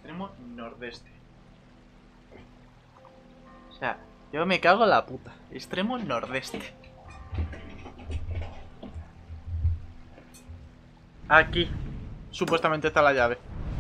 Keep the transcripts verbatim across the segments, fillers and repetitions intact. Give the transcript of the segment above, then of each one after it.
extremo nordeste. O sea, yo me cago en la puta. Extremo nordeste. Aquí. Supuestamente está la llave.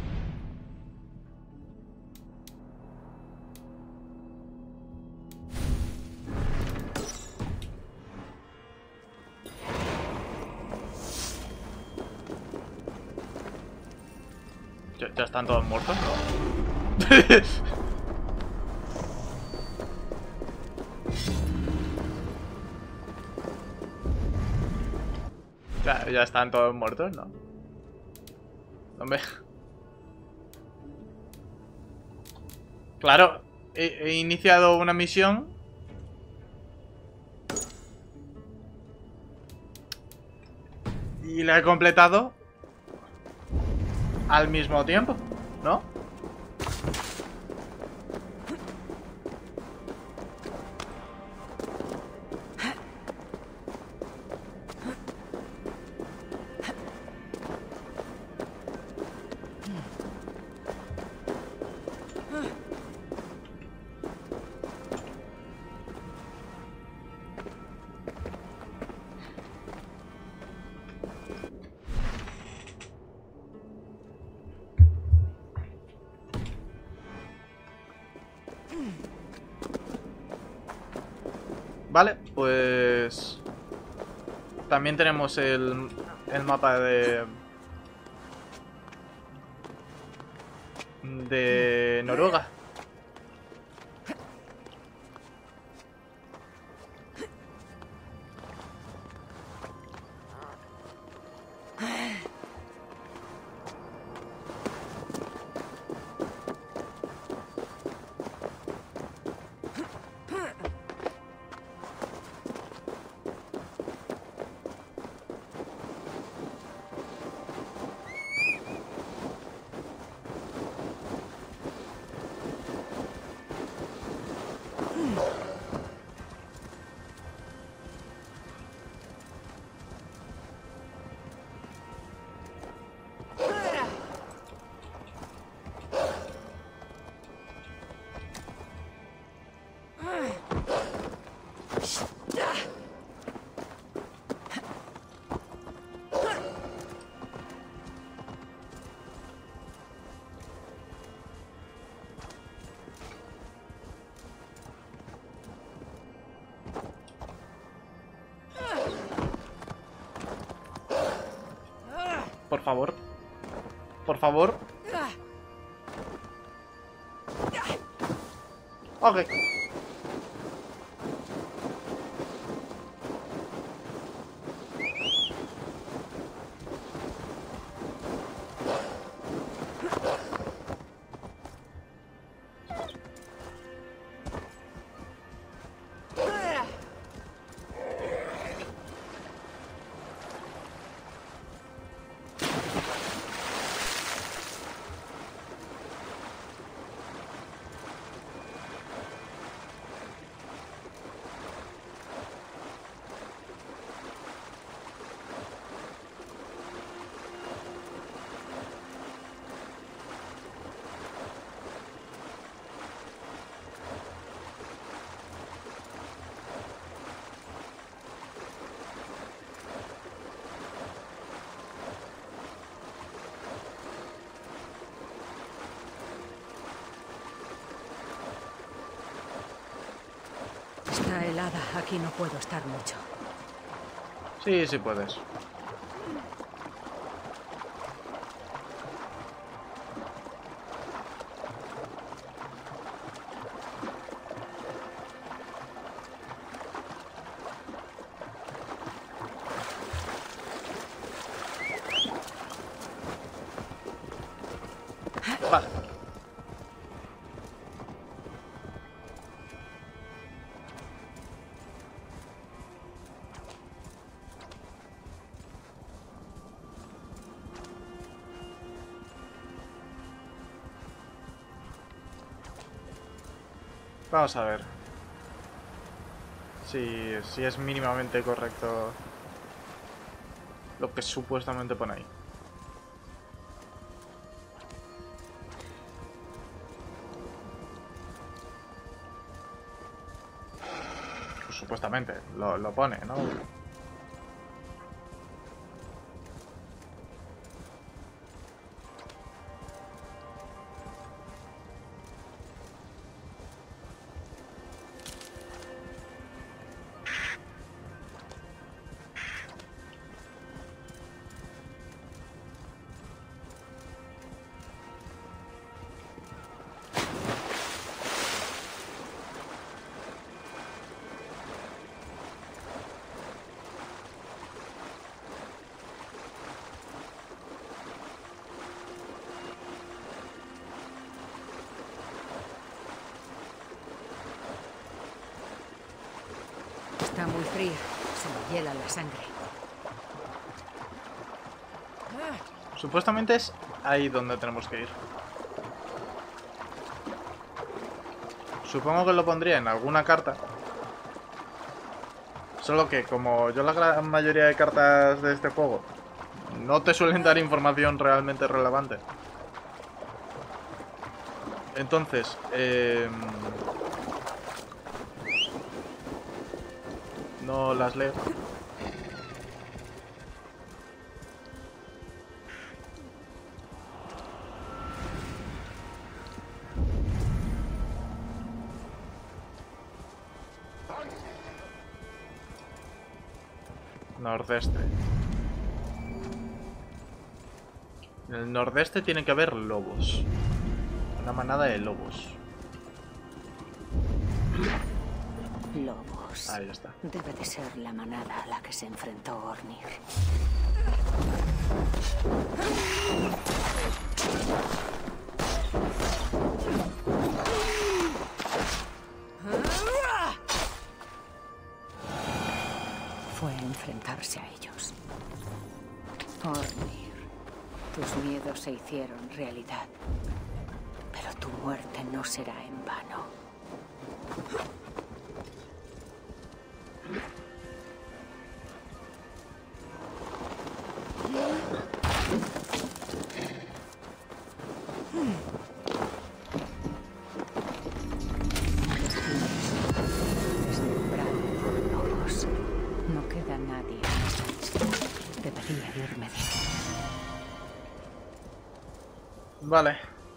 ¿Ya, ya están todos muertos? No. ya, ya están todos muertos, ¿no? Hombre. Claro, he, he iniciado una misión. Y la he completado al mismo tiempo, ¿no? Vale, pues... También tenemos el, el mapa de... De Noruega. Por favor. Por favor. Ok. Está helada. Aquí no puedo estar mucho. Sí, sí puedes. Vale. Vamos a ver si, si es mínimamente correcto lo que supuestamente pone ahí. supuestamente, lo, lo pone, ¿no? Está muy fría. Se me hiela la sangre. Supuestamente es ahí donde tenemos que ir. Supongo que lo pondría en alguna carta. Solo que como yo la gran mayoría de cartas de este juego no te suelen dar información realmente relevante. Entonces, eh, no las leo. Nordeste. En el nordeste tiene que haber lobos. Una manada de lobos. Lobos. Ahí está. Debe de ser la manada a la que se enfrentó Ornir. Fue enfrentarse a ellos. Ornir, tus miedos se hicieron realidad. Pero tu muerte no será en vano. Deslumbrado por lobos. No queda nadie en esta isla. Debería irme de aquí. Vale.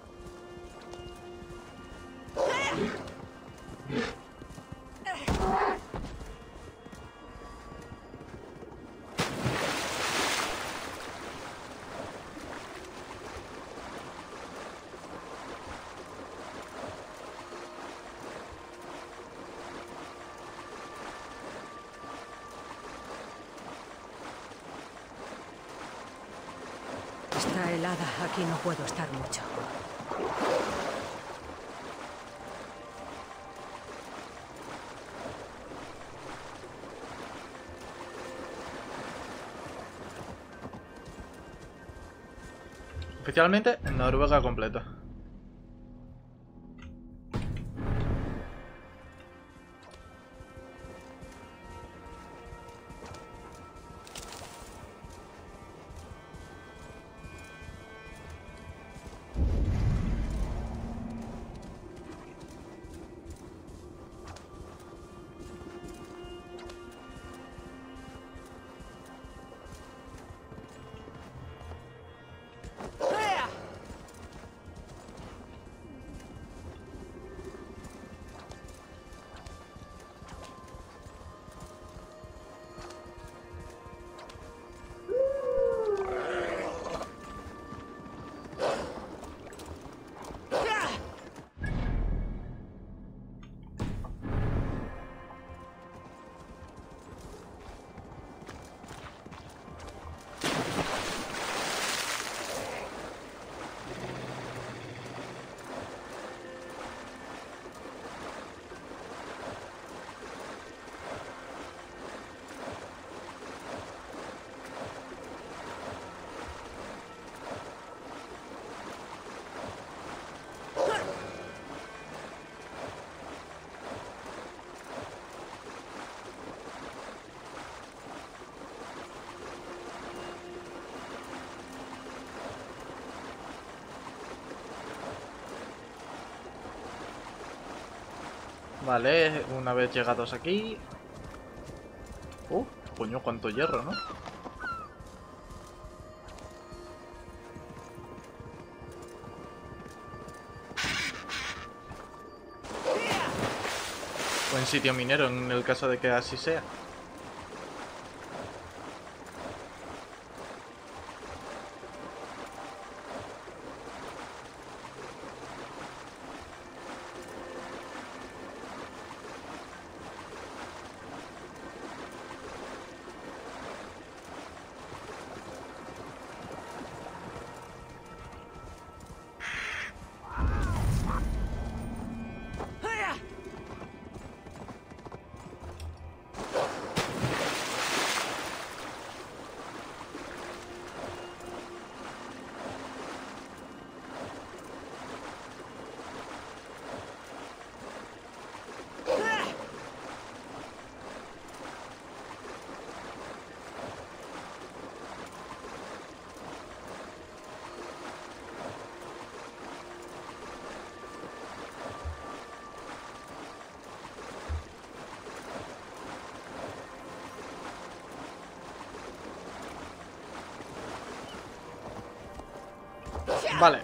Está helada. Aquí no puedo estar mucho. Oficialmente, Noruega completa. Vale, una vez llegados aquí, Coño, cuánto hierro, ¿no? Buen sitio minero en el caso de que así sea. Vale.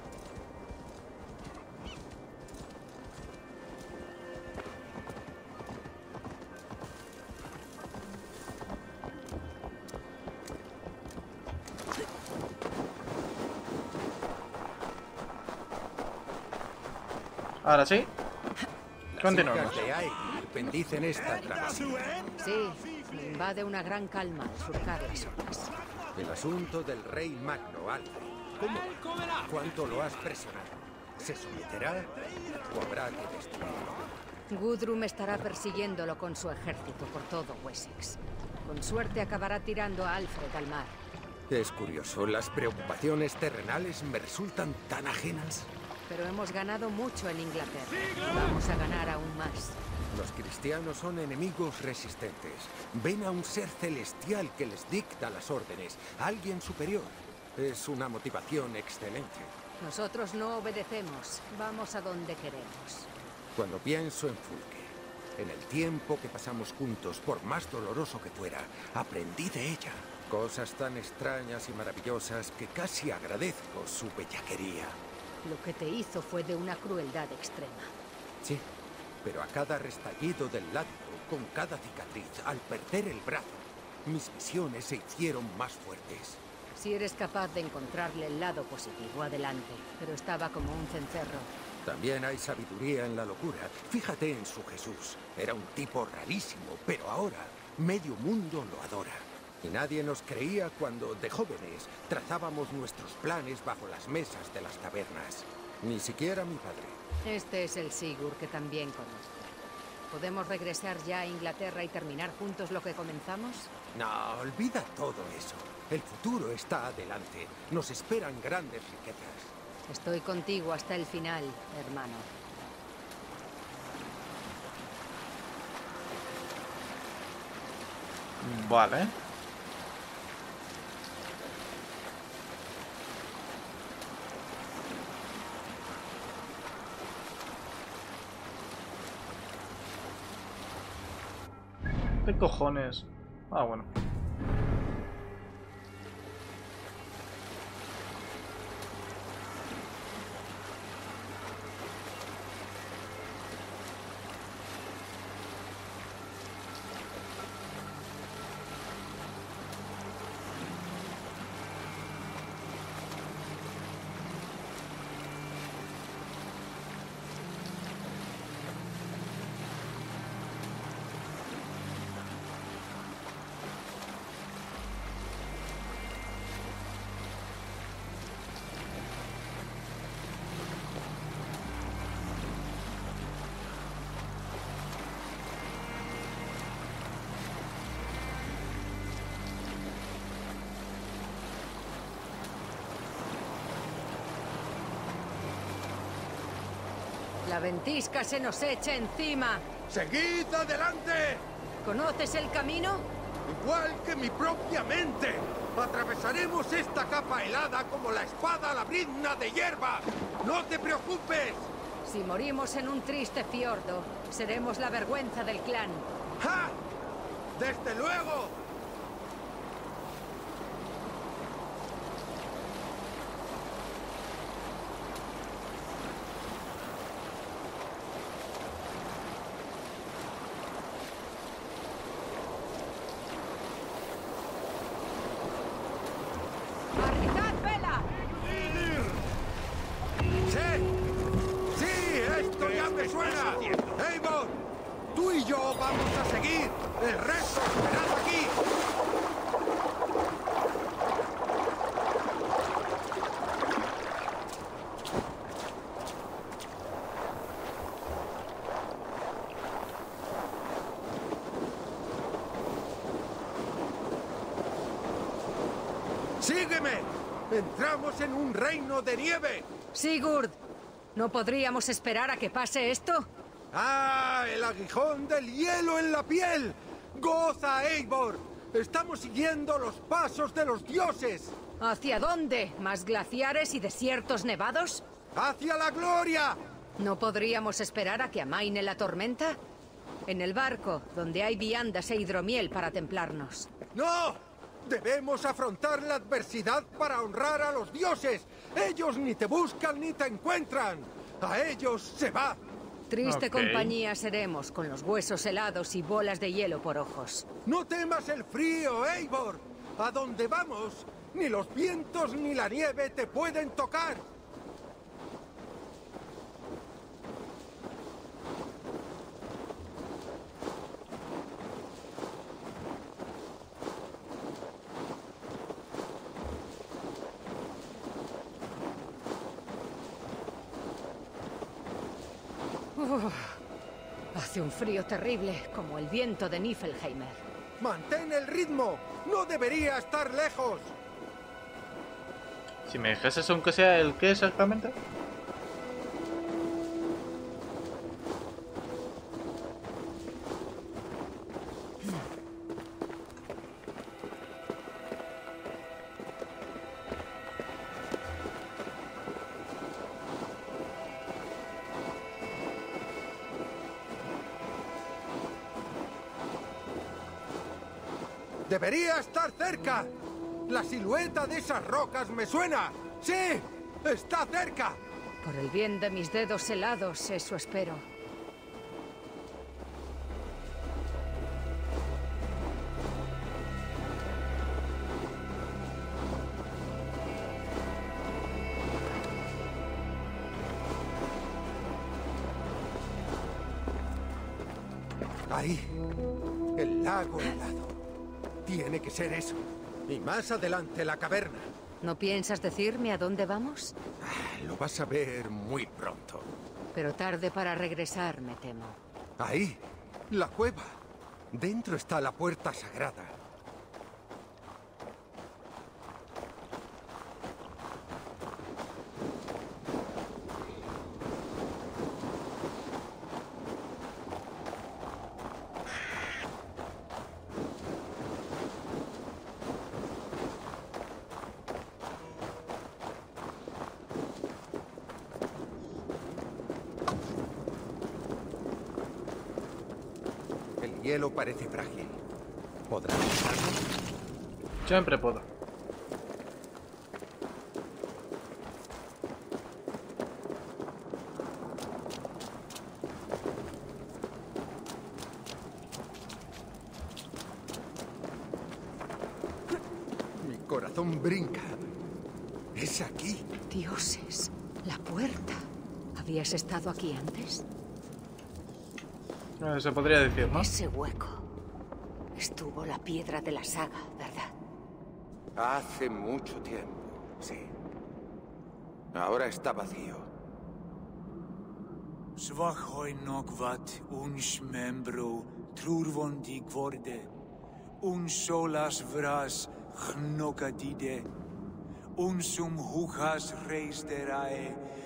Ahora sí. Continuamos. Bendicen esta travesía. Sí, me invade una gran calma al surcar las olas. El asunto del rey Magno, Alfred. ¿Cómo va? ¿Cuánto lo has presionado? ¿Se someterá o habrá que destruirlo? Gudrun estará persiguiéndolo con su ejército por todo Wessex. Con suerte acabará tirando a Alfred al mar. Es curioso, las preocupaciones terrenales me resultan tan ajenas. Pero hemos ganado mucho en Inglaterra. Vamos a ganar aún más. Los cristianos son enemigos resistentes. Ven a un ser celestial que les dicta las órdenes, alguien superior. Es una motivación excelente. Nosotros no obedecemos. Vamos a donde queremos. Cuando pienso en Fulke, en el tiempo que pasamos juntos, por más doloroso que fuera, aprendí de ella. Cosas tan extrañas y maravillosas que casi agradezco su bellaquería. Lo que te hizo fue de una crueldad extrema. Sí, pero a cada restallido del látigo, con cada cicatriz, al perder el brazo, mis visiones se hicieron más fuertes. Si eres capaz de encontrarle el lado positivo, adelante. Pero estaba como un cencerro. También hay sabiduría en la locura. Fíjate en su Jesús. Era un tipo rarísimo, pero ahora medio mundo lo adora. Y nadie nos creía cuando, de jóvenes, trazábamos nuestros planes bajo las mesas de las tabernas. Ni siquiera mi padre. Este es el Sigurd que también conozco. ¿Podemos regresar ya a Inglaterra y terminar juntos lo que comenzamos? No, olvida todo eso. El futuro está adelante. Nos esperan grandes riquezas. Estoy contigo hasta el final, hermano. Vale. ¿Qué cojones? Ah, bueno. La ventisca se nos echa encima. ¡Seguid adelante! ¿Conoces el camino? Igual que mi propia mente. Atravesaremos esta capa helada como la espada a la brizna de hierba. ¡No te preocupes! Si morimos en un triste fiordo, seremos la vergüenza del clan. ¡Ja! ¡Desde luego! suena! ¡Eivor! Tú y yo vamos a seguir. El resto esperad aquí. ¡Sígueme! ¡Entramos en un reino de nieve! Sigurd, ¿no podríamos esperar a que pase esto? ¡Ah! ¡El aguijón del hielo en la piel! ¡Goza, Eivor! ¡Estamos siguiendo los pasos de los dioses! ¿Hacia dónde? ¿Más glaciares y desiertos nevados? ¡Hacia la gloria! ¿No podríamos esperar a que amaine la tormenta? En el barco, donde hay viandas e hidromiel para templarnos. ¡No! Debemos afrontar la adversidad para honrar a los dioses. Ellos ni te buscan ni te encuentran. A ellos se va. Triste Ok. compañía seremos, con los huesos helados y bolas de hielo por ojos. No temas el frío, Eivor. A donde vamos, ni los vientos ni la nieve te pueden tocar. Uf, hace un frío terrible, como el viento de Niflheimer. Mantén el ritmo. No debería estar lejos. Si me dijeses aunque sea el qué exactamente. Debería estar cerca. La silueta de esas rocas me suena. ¡Sí! ¡Está cerca! Por el bien de mis dedos helados, eso espero. Ahí. El lago helado. Tiene que ser eso. Y más adelante la caverna. ¿No piensas decirme a dónde vamos? Ah, lo vas a ver muy pronto. Pero tarde para regresar, me temo. Ahí. La cueva. Dentro está la puerta sagrada. El hielo parece frágil. ¿Podrás usarlo? Siempre puedo. Mi corazón brinca. Es aquí. Dioses, la puerta. ¿Habías estado aquí antes? Eh, Se podría decir, En ¿no? ese hueco estuvo la piedra de la saga, ¿verdad? Hace mucho tiempo, sí. Ahora está vacío. Svachoi nokvat uns membro trurvondi gvorde, un solas vras gnokadide, unsum hujas reis derae,